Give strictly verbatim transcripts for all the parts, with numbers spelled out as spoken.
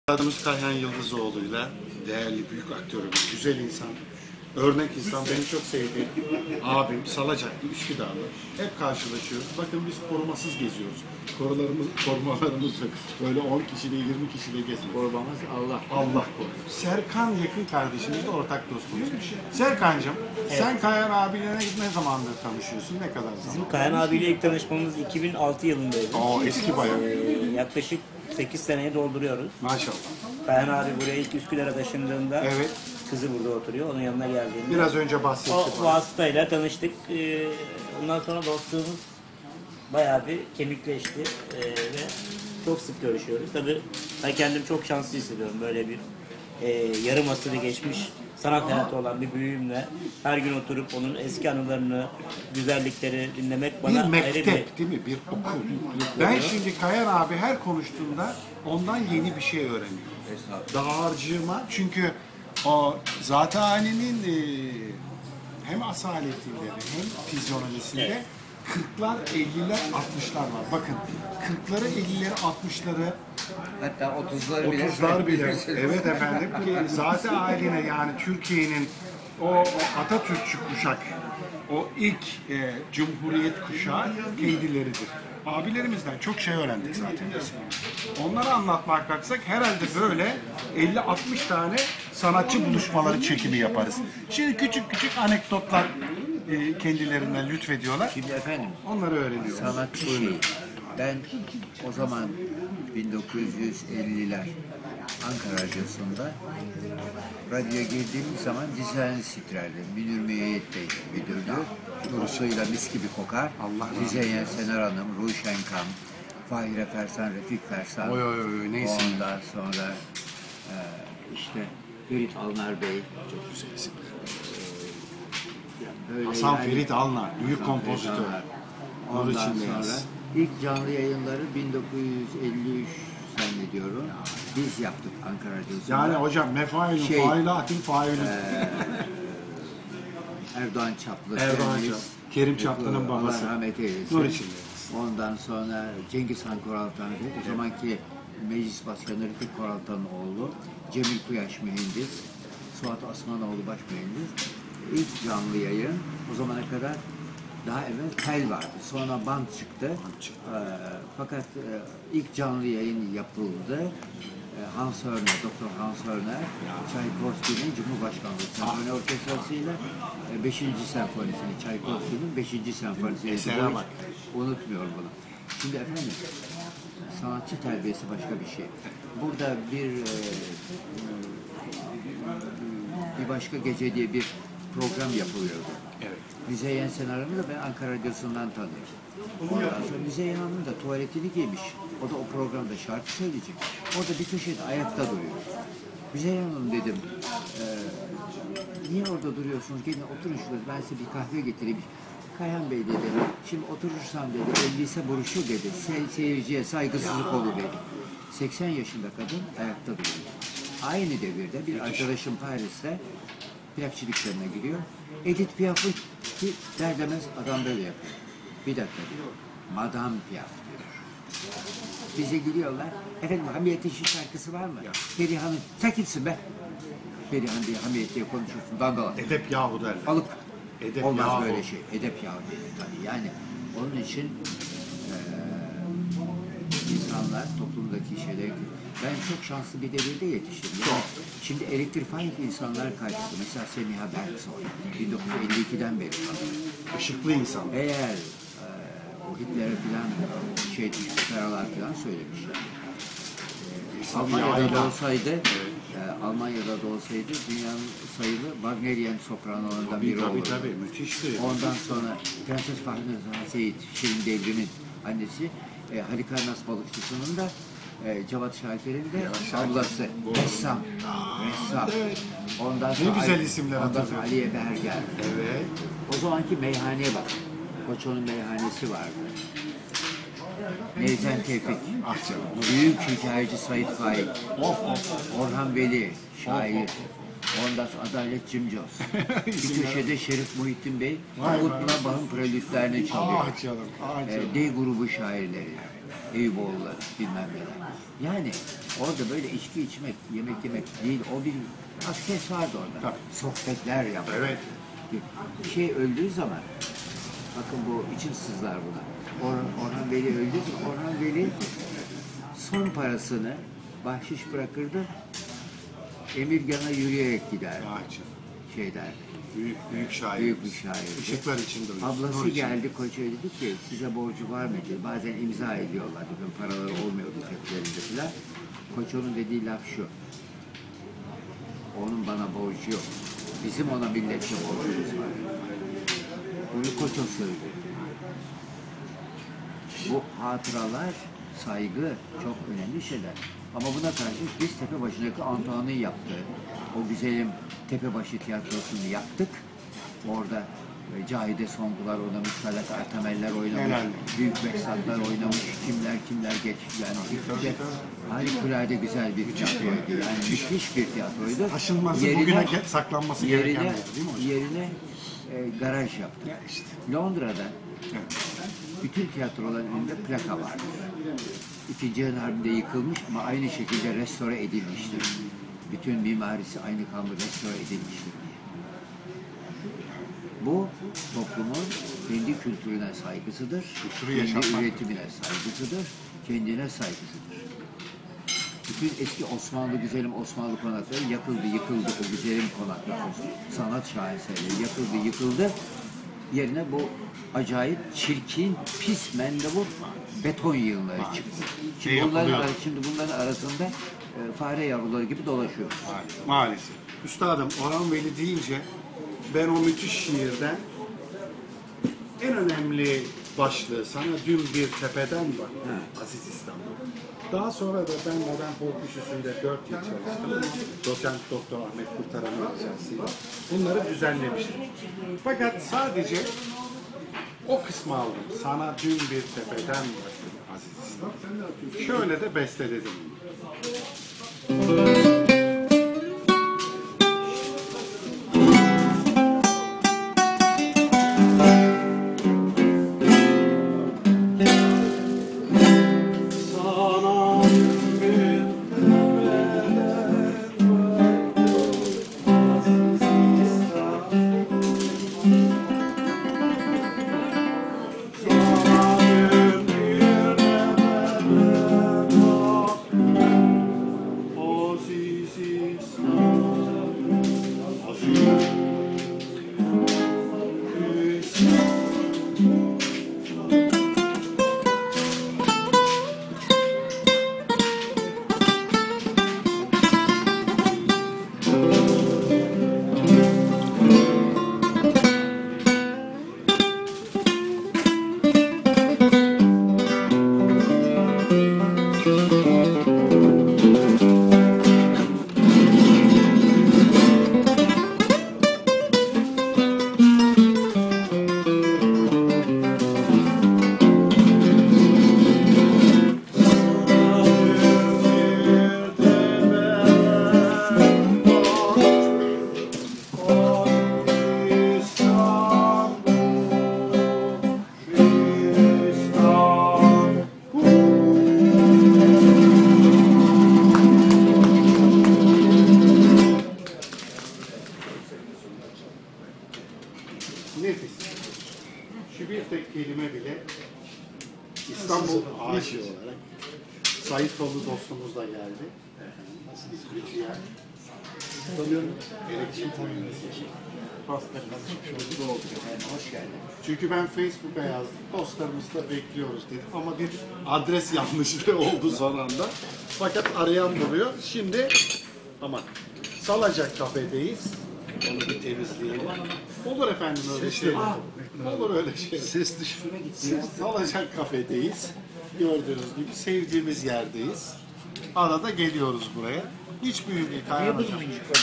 Adımız Kayhan Yıldızoğlu'yla değerli büyük aktörümüz, güzel insan, örnek insan, beni çok sevdiğim abim, Salacaklı, Üsküdar'lı. Hep karşılaşıyoruz. Bakın biz korumasız geziyoruz. Korularımız, korumalarımız yok. Böyle on kişiyle, yirmi kişiyle gezmiyoruz. Korumamız Allah. Allah korusun. Serkan yakın kardeşimiz de ortak dostumuz. Serkan'cığım, evet. Sen Kayhan abiyle ne zamandır tanışıyorsun? Ne kadar zaman? Bizim Kayhan abiyle ilk tanışmamız iki bin altı yılındaydı. Oo, eski bayağı. Ee, yaklaşık sekiz seneyi dolduruyoruz. Maşallah. Kayhan abi buraya ilk Üsküdar'a taşındığında evet. Kızı burada oturuyor. Onun yanına geldiğinde biraz önce bahsettim. O vasıtayla tanıştık. Ee, ondan sonra dostluğumuz bayağı bir kemikleşti ee, ve çok sık görüşüyoruz. Tabii ben kendim çok şanslı hissediyorum. Böyle bir e, yarım asırı geçmiş sanat hayatı olan bir büyüğümle her gün oturup onun eski anılarını, güzellikleri dinlemek bana bir mektep ayrı bir... değil mi? Bir okul. Ben şimdi Kayhan abi her konuştuğumda ondan yeni bir şey öğreniyorum. Dağarcığıma, çünkü o Zat-ı Ali'nin e, hem asaletinde hem fizyonomisinde evet. kırklar, elliler, altmışlar var. Bakın kırkları, ellileri, altmışları, hatta otuzları bile. otuzlar bile. Evet efendim ki Zat-ı Ali'ne, yani Türkiye'nin o Atatürkçü kuşak, o ilk e, Cumhuriyet kuşağı kendileridir. Abilerimizden çok şey öğrendik zaten biz. Onları anlatmak kalksak herhalde böyle elli altmış tane sanatçı buluşmaları çekimi yaparız. Şimdi küçük küçük anekdotlar e, kendilerinden lütfediyorlar. Şimdi efendim, onları öğreniyoruz. Sanatçı şey, ben o zaman bin dokuz yüz elliler Ankara Radyosu'nda radyoya girdiğim zaman Dizayn titrerdi. Münir Müeyyit Bey müdürdü. Durusuyla mis gibi kokar. Allah Müzeyyen Senar Hanım, Ruşen Kam, Fahire Fersan, Refik Fersan. Oy oy oy, neyse. Ondan sonra e, işte Ferit Alnar Bey. Çok güzel isimler. Böyle Hasan yani, Ferit Alnar, büyük Hasan kompozitör. Ondan sonra ilk canlı yayınları bin dokuz yüz elli üç zannediyorum. Biz yaptık Ankara Radyosu'nda. Yani hocam mefailun Şey, failatin failun. Ee, Erdoğan Çaplı. Erdoğan Çaplı. Kerim Çaplı'nın babası. Allah rahmet eylesin. Nur içinde. Ondan sonra Cengiz Han Koraltan, o zamanki Meclis Başkanı Refik Koraltan'ın oğlu, Cemil Kuyaş mühendis, Suat Osmanoğlu baş mühendis. İlk canlı yayın o zamana kadar daha evvel tel vardı. Sonra band çıktı. Ee, fakat e, ilk canlı yayın yapıldı. Ee, Hans Hörner, Doktor Hans Hörner, Çaykovski'nin Cumhurbaşkanlığı Senfoni Orkestrası'yla e, beşinci senfonisini, Çaykovski'nin beşinci senfonisini. Esere bak. Unutmuyorum bunu. Şimdi efendim, sanatçı terbiyesi başka bir şey. Burada bir e, bir başka gece diye bir program yapılıyordu. Evet. Müzeyyen Senar Hanım'ı da ben Ankara Radyosu'ndan tanıyorum. Ondan sonra Müzeyyen Hanım da tuvaletini giymiş. O da o programda şarkı söyleyecek. Orada bir köşede ayakta duruyor. Müzeyyen Hanım dedim, e, niye orada duruyorsunuz? Gelin oturun şurada, ben size bir kahve getireyim. Kayhan Bey dedi, şimdi oturursam dedi, elliyse buruşur dedi. Se seyirciye saygısızlık olur dedi. seksen yaşında kadın ayakta duruyor. Aynı devirde bir arkadaşım Paris'te plak çiliklerine giriyor. Edith Piaf'ı der demez adam böyle yapıyor. Bir dakika diyor. Madame Piaf diyor. Bize giriyorlar. Efendim Hamiyet'in şu şarkısı var mı? Perihan'ın, sen kimsin be? Perihan diye Hamiyet diye konuşuyorsun. Dandala. Edep yahu derler. Alıp. Edep Olmaz yahu. böyle şey. Edep yahu dedi tabii. Yani onun için e, insanlar toplumdaki şeyler, ben çok şanslı bir devirde yetiştim. Yani şimdi elektrifying insanlar karşıtı. Mesela Semiha Berksoy bin dokuz yüz elli ikiden beri. Işıklı insan. Eğer e, o Hitler'e falan şey feralar falan söylemişler. E, Almanya'da da olsaydı e, Almanya'da da olsaydı dünyanın sayılı Wagnerian sopranolarından biri olurdu. Tabii tabii müthişti. Ondan sonra Prenses Fahriye Seyit, Şirin Devrim'in annesi, e, Halikarnas balıkçısının da e, Cevat Şakir'in de ablası. Ressam. Ressam. Ondan sonra ne güzel Ali, isimler ondan sonra hatırlıyorum. Aliye Berger. Evet. O zamanki meyhaneye bak. Koço'nun meyhanesi vardı. Nevzen Tevfik. Ah canım. Büyük hikayeci Sait Faik. Of of. Orhan Veli, şair. Ondan sonra Adalet Cimcos. Bir köşede Şerif Muhittin Bey, Umut'la Bah'ın prelütlerini çalıyor. Ah canım. Ah canım. E, D grubu şairleri. Eyüboğulları bilmem neler. Yani orada böyle içki içmek, yemek yemek değil, o bir aksesuardı orada. Tabii. Sohbetler yapmak. Evet. Bir şey öldüğü zaman, bakın bu için sızlar buna. Orhan, Orhan Veli öldü. Orhan Veli son parasını bahşiş bırakırdı. Emirgan'a yürüyerek gider. Ağaçı. Şeyden. Büyük, büyük şair. Büyük bir şair. Işıklar içinde uyusun. Ablası Nur içinde. geldi Koç'a dedi ki size borcu var mı dedi. Bazen imza ediyorlar. Bugün paraları olmuyordu ceplerinde filan. Koç onun dediği laf şu. Onun bana borcu yok. Bizim ona milletçe borcumuz var. Bunu Koç'a söyledi. Bu hatıralar, saygı çok önemli şeyler. Ama buna karşı biz Tepebaşı'ndaki Antoine'ın yaptığı o güzelim Tepebaşı tiyatrosunu yaptık. Orada e, Cahide Songular oynamış, Talat Artemeller oynamış, Helal. Büyük Behzatlar oynamış, kimler kimler geç yani gittikçe harikulade güzel bir tiyatroydu. Yani müthiş bir tiyatroydu. Aşılması, bugüne ge- saklanması gereken yerine, bir yer, değil mi hocam? yerine e, garaj yaptık. Ya işte. Londra'da Evet. bütün tiyatroların önünde plaka vardı. İkinci Dünya Harbi'nde yıkılmış ama aynı şekilde restore edilmiştir. Bütün mimarisi aynı kanlı restore edilmiştir diye. Bu toplumun kendi kültürüne saygısıdır, Kültürü kendi yaşatmak. üretimine saygısıdır, kendine saygısıdır. Bütün eski Osmanlı güzelim Osmanlı konakları yakıldı, yıkıldı. O güzelim konaklar, sanat şaheserleri yakıldı, yıkıldı. Yerine bu acayip çirkin, pis, mendebur beton yığınları çıktı. Şimdi Şey bunların, yapılıyor. ar- şimdi bunların arasında e, fare yavruları gibi dolaşıyoruz. Ma- Maalesef. Üstadım Orhan Veli deyince ben o müthiş şiirden en önemli başlığı sana dün bir tepeden bak. Aziz İstanbul. Daha sonra da ben Modern Folk Üssü'nde dört yıl çalıştım. Doçent Doktor Ahmet Kurtaran'ın ricasıyla. Bunları düzenlemiştim. Fakat sadece o kısmı aldım. Sana dün bir tepeden baktım Aziz İstanbul. Şöyle de besteledim. Nefis. Şu bir tek kelime bile İstanbul aşığı olarak Sayitoğlu dostumuz da geldi. Nasıl bir yer? Tanıyorum. Elekçim tanıyoruz. Pasta karışmış oldu da oldu efendim. Hoş geldin. Çünkü ben Facebook'a yazdım. Dostlarımızı da bekliyoruz dedim. Ama bir adres yanlışlığı oldu son anda. Fakat arayan buluyor. Şimdi aman Salacak kafedeyiz. Onu bir temizleyelim. Olur efendim öyle şey. Olur öyle şey. Ses dışına gitti. Salacak kafedeyiz. Gördüğünüz gibi sevdiğimiz yerdeyiz. Arada geliyoruz buraya. Hiç büyük bir kaynamayacak.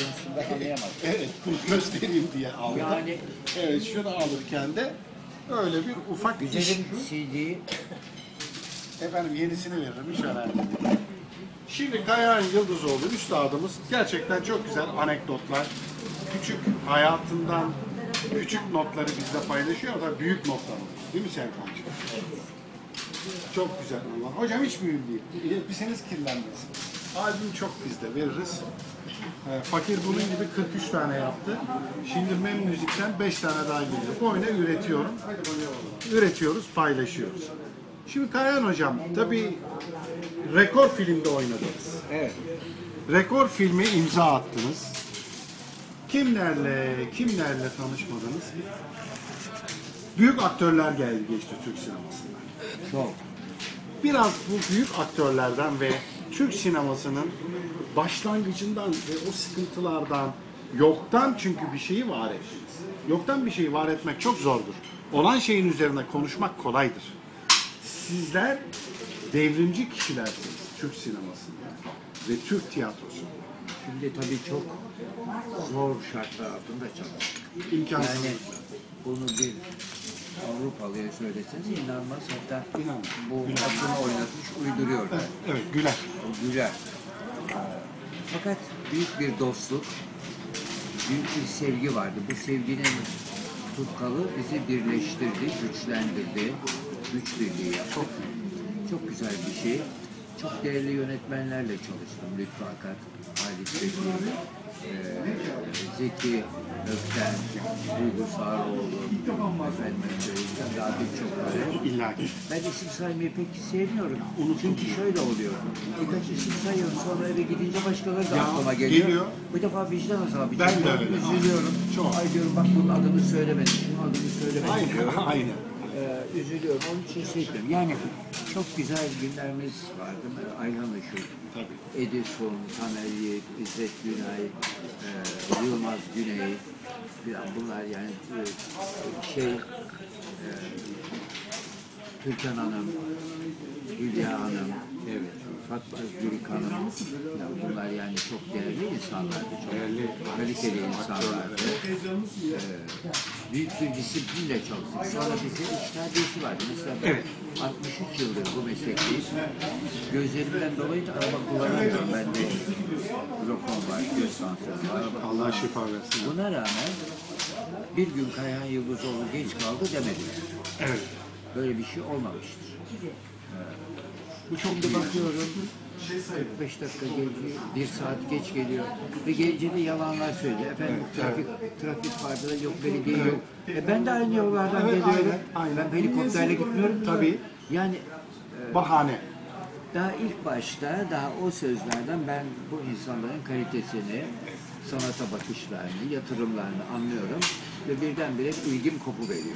Evet, bu göstereyim diye aldım. Yani- Evet, şunu alırken de öyle bir ufak iş. Güzelim C D'yi Efendim yenisini veririm, hiç önemli değil. Şimdi Kayahan Yıldızoğlu üstadımız gerçekten çok güzel anekdotlar, küçük hayatından küçük notları bizle paylaşıyor da büyük notlar. Değil mi Serkan'cığım? Çok güzel Allah. Hocam hiç mühim değil. Elbiseniz kirlenmesin. Albüm çok bizde veririz. E, Fakir bunun gibi kırk üç tane yaptı. Şimdi Mem Müzik'ten beş tane daha geliyor. Boyuna üretiyorum. Üretiyoruz, paylaşıyoruz. Şimdi Kayhan Hocam, tabii rekor filmde oynadınız. Evet. Rekor filmi imza attınız. Kimlerle, kimlerle tanışmadınız? Büyük aktörler geldi geçti Türk sinemasına. Çok. Biraz bu büyük aktörlerden ve Türk sinemasının başlangıcından ve o sıkıntılardan, yoktan çünkü bir şeyi var ettiniz. Yoktan bir şeyi var etmek çok zordur. Olan şeyin üzerine konuşmak kolaydır. Sizler devrimci kişilersiniz Türk sinemasında ve Türk tiyatrosu. Şimdi tabii çok zor şartlar altında çalıştık. İmkansız. Yani bunu bir Avrupalıya söyleseniz inanmaz. Hatta İnanmaz. bu aklını oynatmış uyduruyorlar. Evet, evet, güler. O güler. Fakat büyük bir dostluk, büyük bir sevgi vardı. Bu sevginin tutkalı bizi birleştirdi, güçlendirdi. Güç birliği yaptık. Çok, çok güzel bir şey. Çok değerli yönetmenlerle çalıştım. Lütfü Akat, Halit Zeki, e, Zeki Ökten, Duygu Sağroğlu, efendim söyleyeceğim, daha birçok böyle. İlla ki. Ben isim saymayı pek sevmiyorum. Çünkü şöyle oluyor. Birkaç isim sayıyorum, sonra eve gidince başkaları da Ya, aklıma geliyor. geliyor. Bu defa vicdan azabı. Ben de öyle. Üzülüyorum. Çok. Ay diyorum bak bunun adını söylemedim, şunun adını söylemedim Aynen, diyorum. aynen. Ee, üzülüyorum. Onun için şey diyorum. Yani çok güzel günlerimiz vardı. Ayhan Işık, Tabii. Edison, Taner Yiğit, İzzet Günay, e, Yılmaz Güney falan bunlar yani e, şey e, Türkan Hanım, Hülya Hanım, evet, Fatma Özgürük Hanım falan bunlar yani çok değerli insanlardı, çok Değerli. kaliteli insanlardı. Ee, büyük bir disiplinle çalıştık. Sonra bize iş terbiyesi vardı. Mesela ben Evet. altmış üç yıldır bu meslekteyim. Gözlerimden dolayı da araba kullanamıyorum. Bende glokon var, göz kanseri var. Allah şifa versin. Buna rağmen bir gün Kayhan Yıldızoğlu geç kaldı demedim. Evet. Böyle bir şey olmamıştır. Bu çok Şimdi iyi. bakıyorum kırk beş dakika geliyor, bir saat geç geliyor ve gelince de yalanlar söylüyor. Efendim trafik trafik vardı da yok belediye yok. E ben de aynı yollardan Evet, geliyorum. aynen, aynen. Ben helikopterle gitmiyorum. Tabii. Yani Bahane. daha ilk başta daha o sözlerden ben bu insanların kalitesini, sanata bakışlarını, yatırımlarını anlıyorum ve birdenbire ilgim kopuveriyor.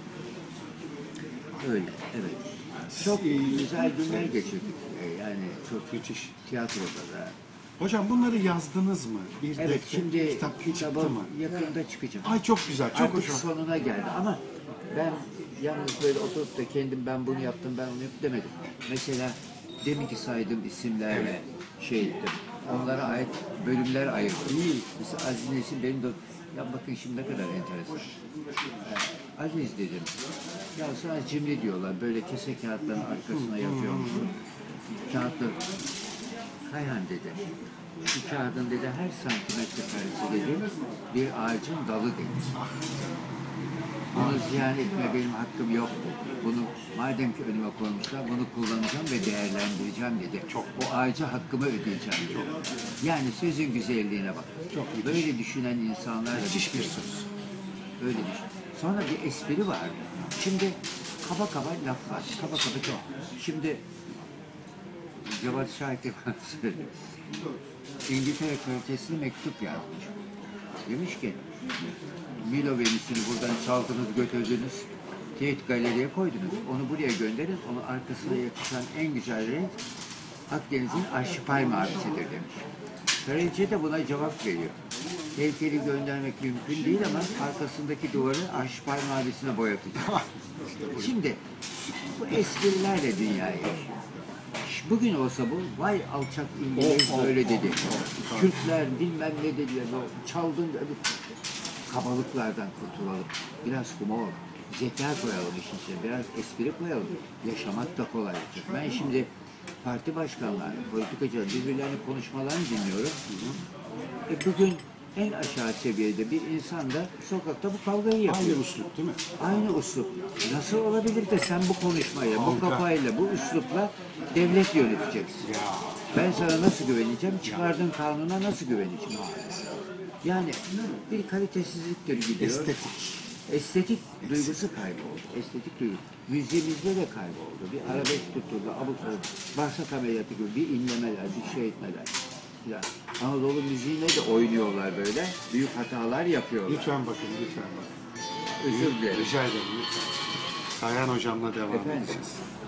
Öyle, evet. Çok güzel günler geçirdik. Ee, Yani çok Müthiş. tiyatroda da. Hocam bunları yazdınız mı? Bir Evet, defter, şimdi kitap çıktı kitabım mı? yakında çıkacak. Ay çok güzel, çok Artık hoş. sonuna geldi ama ben yalnız böyle oturup da kendim ben bunu yaptım, ben onu yaptım demedim. Mesela demin ki saydığım isimlerle şey ettim. Onlara ait bölümler ayırdım. Mesela Aziz Nesin benim de ya bakın şimdi ne kadar enteresan. Ee, Aziz dedim. Ya sana cimri diyorlar. Böyle kese kağıtların arkasına yazıyormuşsun. Kağıtlı Kayhan dedi. Şu kağıdın dedi her santimetre karesi dedi bir ağacın dalı dedi. Bunu ziyan etme benim hakkım yok dedi. Bunu madem ki önüme koymuşlar bunu kullanacağım ve değerlendireceğim dedi. Çok. O ağaca hakkımı ödeyeceğim dedi. Yani sözün güzelliğine bak. Çok böyle düşünen insanlar da Müthiş bir söz. öyle düşün. Sonra bir espri vardı. Şimdi kaba kaba laf var. Kaba kaba çok. Şimdi Cevat Şahit bana söyledi. İngiltere Kraliçesi'ne mektup yazmış. Demiş ki Milo Venüs'ünü buradan çaldınız götürdünüz. Tate Galeri'ye koydunuz. Onu buraya gönderin. Onun arkasına yakışan en güzel renk Akdeniz'in arşipel mavisidir demiş. Kraliçe de buna cevap veriyor. Heykeli göndermek mümkün değil ama arkasındaki duvarı arşipel mavisine boyatacak. Şimdi bu esprilerle dünyaya yaşıyor. Bugün olsa bu, vay alçak İngiliz Oh, oh, böyle dedi. oh, oh. Kürtler bilmem ne dediler, o çaldın dedi. Kabalıklardan kurtulalım. Biraz humor, zeka koyalım işin içine, biraz espri koyalım. Yaşamak da kolay olacak. Ben şimdi parti başkanları, politikacılar birbirlerinin konuşmalarını dinliyorum. E bugün en aşağı seviyede bir insan da sokakta bu kavgayı yapıyor. Aynı üslup değil mi? Aynı üslup. Nasıl olabilir de sen bu konuşmaya, bu Harika. kafayla, bu üslupla devlet yöneteceksin? Ya. Ben sana nasıl güveneceğim? Çıkardığın kanuna nasıl güveneceğim? Yani bir kalitesizliktir gidiyor. Estetik. Estetik duygusu kayboldu. Estetik duygu. Müziğimizde de kayboldu. Bir arabesk tutuldu, abuk sabuk. Bağırsak ameliyatı gibi bir inlemeler, bir şey etmeler. Ya, Anadolu müziğine de oynuyorlar böyle. Büyük hatalar yapıyorlar. Lütfen bakın, lütfen bakın. Özür dilerim. Rica ederim lütfen. Kayhan hocamla devam Efendim? edeceğiz.